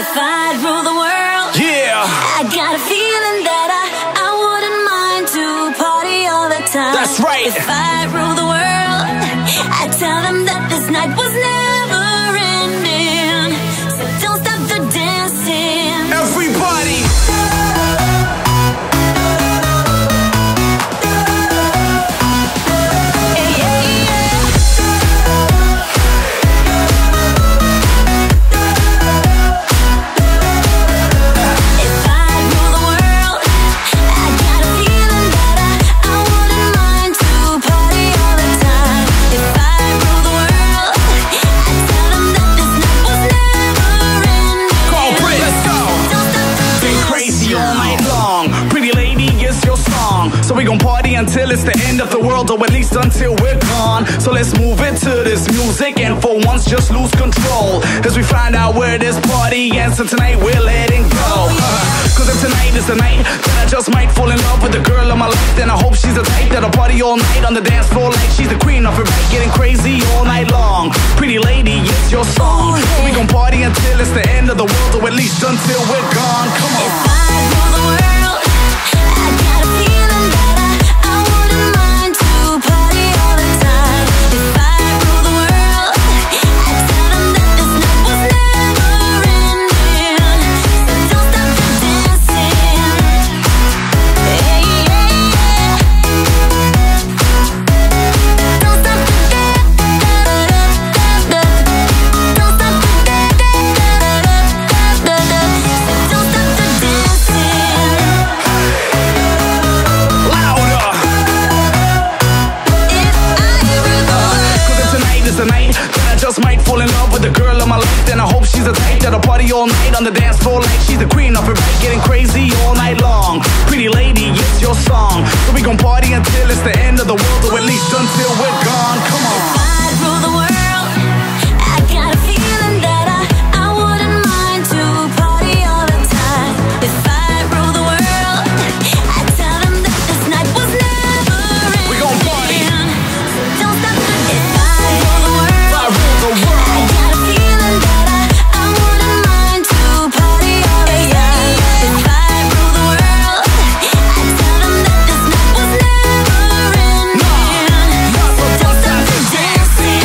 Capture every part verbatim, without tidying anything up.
If I'd rule the world, yeah, I got a feeling that I, I wouldn't mind to party all the time. That's right. If I'd rule the world, I'd tell them that this night was never ending. So don't stop the dancing. Everybody. So we gon' party until it's the end of the world, or at least until we're gone. So let's move it to this music and for once just lose control as we find out where this party ends. So tonight we're letting go. Cause if tonight is the night, then I just might fall in love with the girl of my life. Then I hope she's the type that'll party all night on the dance floor like she's the queen of her right, getting crazy all night long. Pretty lady, it's your song. So we gon' party until it's the end of the world, or at least until we're gone. Come on. If I rule the world, I got a feeling that I, I wouldn't mind to party all the time. If I rule the world, I'd tell them that this night was never ending. So don't stop the dancing. Yeah, yeah, yeah. Don't stop the da-da-da-da-da. Don't stop the da-da-da-da-da. So don't stop the dancing. Louder. If I rule the world. Cause if tonight is the night, then I just might fall in love with the girl of my life. Then I hope she's the type that'll party all night on the dance floor like she's the queen of her right, getting crazy all night long. Pretty lady, it's your song. So we gon' party until it's the end of the world, or at least until we're gone. Come on. If I'd rule the world, I got a feeling that I, I wouldn't mind to party all the time. If I'd rule the world, I'd tell them that this night was never ending. We gon' party. So don't stop the If I'd rule the world, I rule the I world. got a feeling that I, I wouldn't mind to party all the time. If I'd rule the world, I'd tell them that this night was never ending. So don't stop the dancing.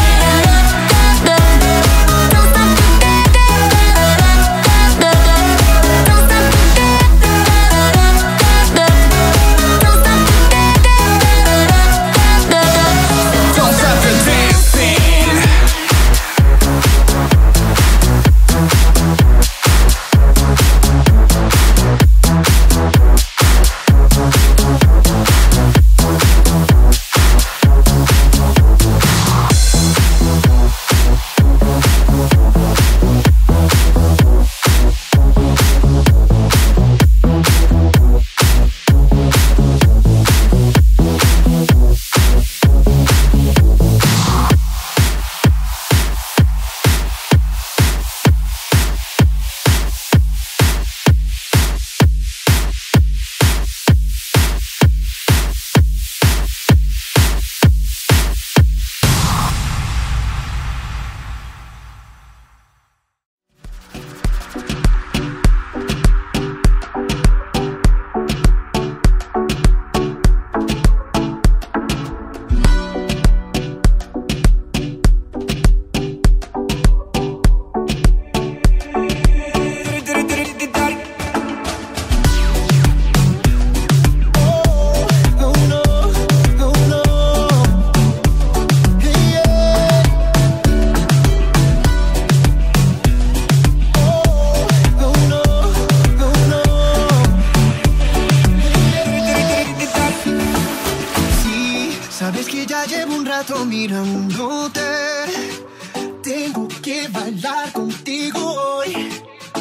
Don't stop the da-da-da-da-da. Don't stop the da-da-da-da-da. Don't stop the da-da-da-da-da. Don't stop the dancing. Sabes que ya llevo un rato mirándote. Tengo que bailar contigo hoy.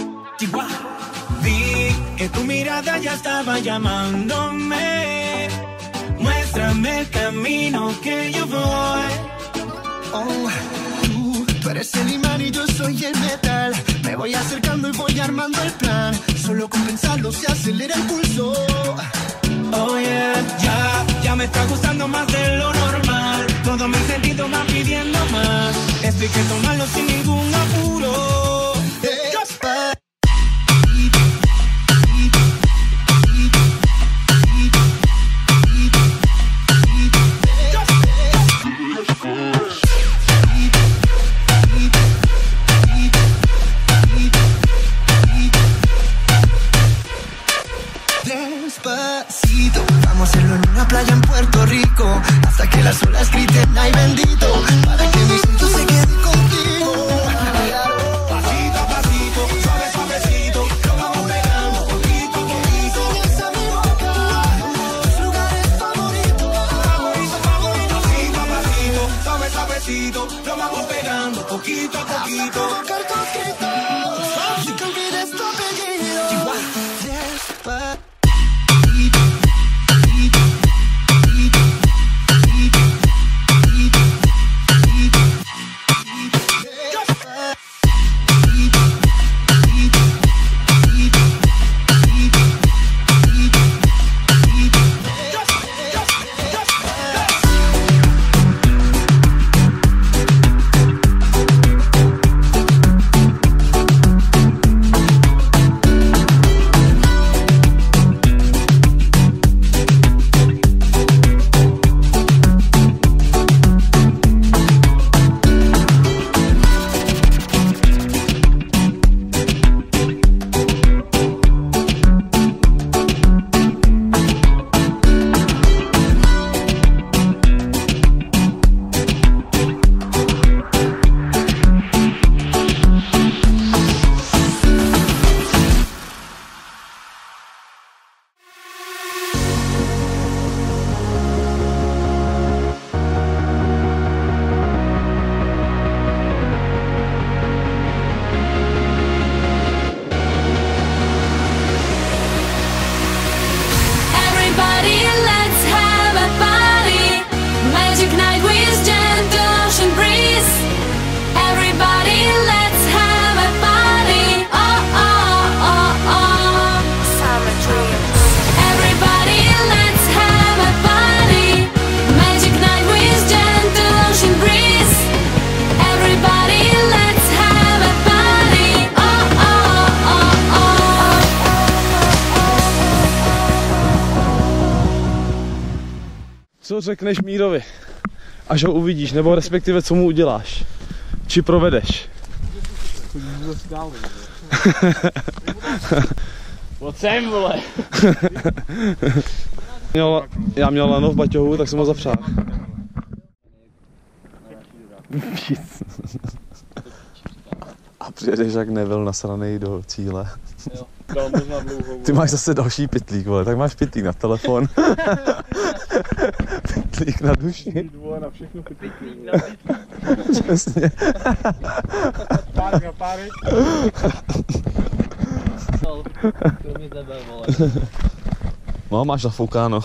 Vi que tu mirada ya estaba llamándome. Muéstrame el camino que yo voy. Oh, tú, tú eres el imán y yo soy el metal. Me voy acercando y voy armando el plan. Solo con pensarlo se acelera el pulso. Oh yeah, ya, ya me está gustando más de lo normal. Todos mis sentidos van pidiendo más. Esto hay que tomarlo sin ningún apuro. Hey, suavecito, lo vamos pegando poquito a poquito. Tocar tus gritos, y que olvides tu apellido. Despacito. Co řekneš Mírovi, až ho uvidíš, nebo respektive co mu uděláš? Či provedeš? Pojď sem, vole! Měl, já měl lano v baťohu, tak jsem ho zapřál. A přijedeš jak Neville nasranej do cíle. Jo, dal možná dlouho. Ty máš zase další pytlík, vole, tak máš pytlík na telefon. Pytlík na duši. Vole, na všechno pytlík. Přesně. Pár na páry. Kromě tebe, vole. No, máš nafoukáno.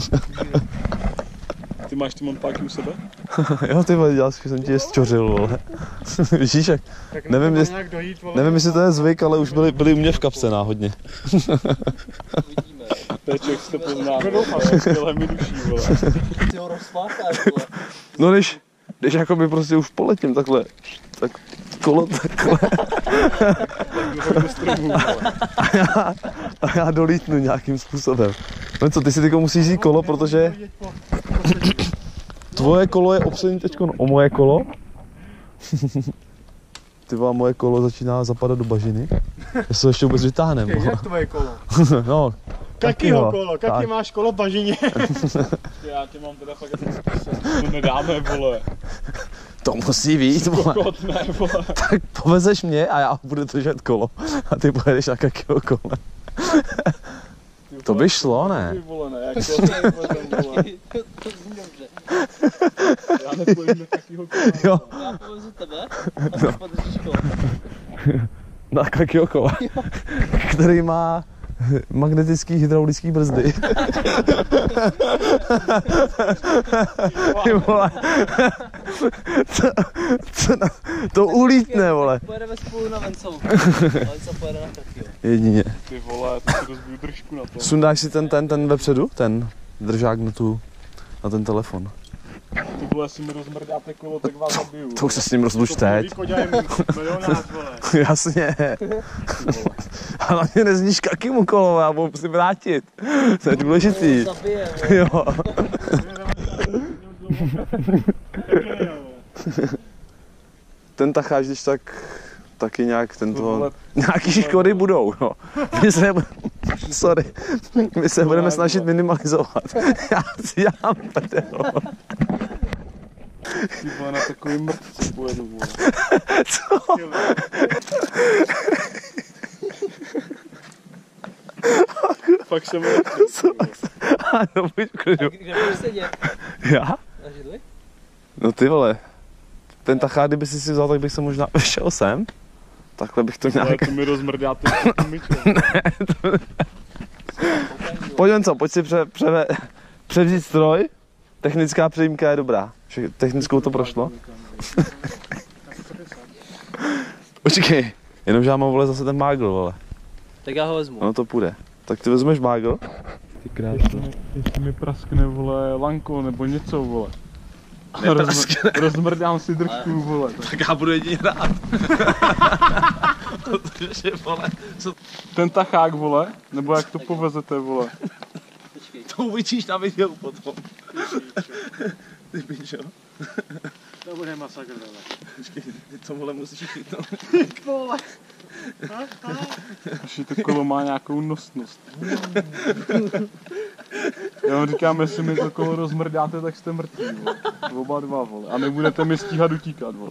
Ty máš ty montpáky u sebe? Jo, ty vole, děláš, že jsem ti je zčořil, vole. Víš jak? Tak nevím, jest, dojít, vole, nevím, jestli to je zvyk, ale už byli, byli u mě v kapse náhodně. Uvidíme. Peček si to pozná, vole, mi duší, vole. Ty ho rozflákáš, vole. No když, když jakoby prostě už poletím takhle, tak kolo takhle. a, já, a já dolítnu nějakým způsobem. No co, ty si teďko musíš jít kolo, protože tvoje kolo je opřený teďko o moje kolo. Ty vole, moje kolo začíná zapadat do bažiny. Já se ještě vůbec vytáhnem. Jak tvoje kolo? No, Kakýho kolo? Kaký máš kolo bažině? Já tě mám teda fakt to nedáme, vole. To musí být, vole. Kokot, ne, vole. Tak povezeš mě a já budu držet kolo. A ty pojedeš na kakýho kole. To by šlo, ne? Ty vole, ne, jak to vole. To zní dobře. Já nepojím na kakýho kola. Jo. Já povezu tebe a ty podržíš kolo. Na kakýho kola, který má magnetický hydraulický brzdy. Ty vole. To, to, to ulítne, vole. Pojedeme spolu na Vencelu. Vencel pojede na Trchyho. Jedině. Ty vole, to si rozbiju držku na to. Sundáš si ten, ten, ten vepředu? Ten držák na tu, na ten telefon. Ty vole, si mi rozmrdáte kolo, tak vás zabiju. To už se s ním rozluč teď. Jasně. Ale mě nezníš kakýmu kolo, já budu si vrátit. To je důležitý. Jo. Ten tacháč, když tak taky nějak tento, nějaký škody budou, no. My se, sorry, my se budeme snažit minimalizovat. Já si dělám prdel. Ty vole, na takový mrtce pojedu, vole. Co? Fakt jsem mrtce. Ano, buď klidu. Kde budeš sedět? Já? Na židli? No ty vole, ten tachár, kdyby si si vzal, tak bych se možná vešel sem. Takhle bych to nějak... Ale to mi rozmrdáte myčem. Ne, to... Pojďme co, pojď si pře, pře, převzít stroj. Technická přejímka je dobrá. Technickou to prošlo. Počkej, jenomže já mám, vole, zase ten mágl, vole. Tak já ho vezmu. Ono to půjde. Tak ty vezmeš mágl? Ty krásno. Jestli mi praskne, vole, lanko nebo něco, vole. Rozmr, rozmrdám si držku, vole. Tak já budu jedině rád. Protože, vole, co... Ten tachák, vole, nebo jak to povezete, vole. To uvidíš na videu potom. Ty pičo. To bude masakr, vole. Počkej, ty to, vole, musíš chytnout. Vole. Ještě to kolo má nějakou nosnost. Já vám říkám, jestli mi to kolo rozmrdáte, tak jste mrtví, vole. Oba dva, vole. A nebudete mi stíhat utíkat, vole.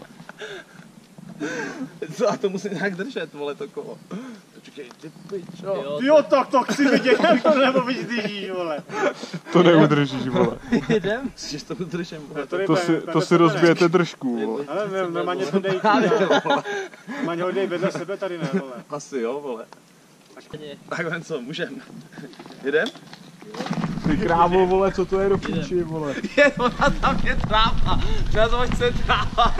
Co, a to musím nějak držet, vole, to kolo. Počkej, ty pičo. Jo, tak to chci vidět, jak to nebo vydržíš, vole. To neudržíš, vole. Jdem? Že to držím, vole. To si, to si rozbijete držku, vole. Ale normálně to dej, normálně ho dej vedle sebe tady, ne, vole. Asi jo, vole. Takhle co, můžem. Jedem? Ty krávo, vole, co to je do píči, vole. Je, ona tam je tráva. Já to chce tráva.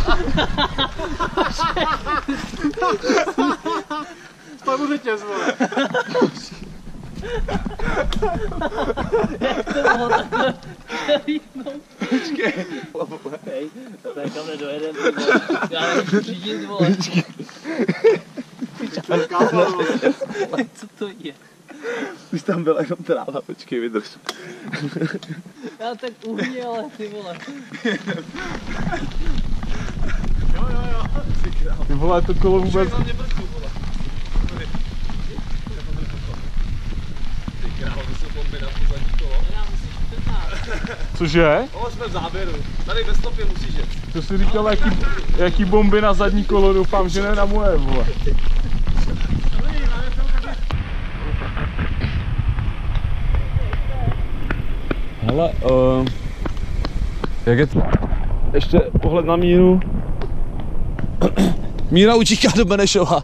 Spadnu řetěz, vole. Jak to mohlo takhle přelítnout? Počkej. Hej, tak kam nedojedem, vole. Já nemůžu řídit, vole. Co to je? Už tam byla jenom tráva, počkej, vydrž. Já tak uhněle, ty vole. Jo, jo, jo. Ty vole, to kolo vůbec... Počkej, mě brku, vole. Ty krávo, to jsou bomby na to zadní kolo. Já musíš utrhnout. Cože? O, jsme v záběru. Tady ve stopě musíš jet. To jsi říkal, jaký, jaký bomby na zadní kolo, doufám, že ne na moje, vole. Hele, uh, jak je to? Ještě pohled na Míru. Míra utíká do Benešova.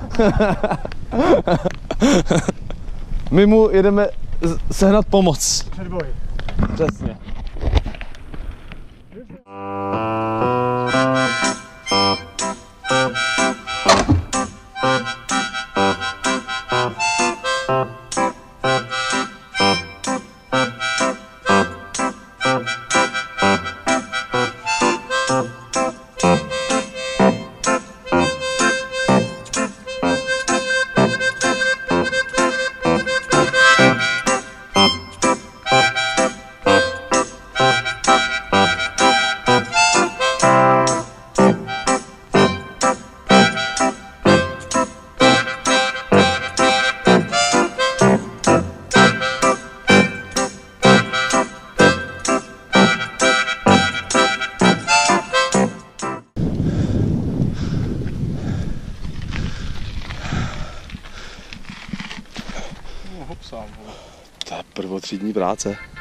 My mu jedeme sehnat pomoc. Předboj. Přesně. To je prvotřídní práce.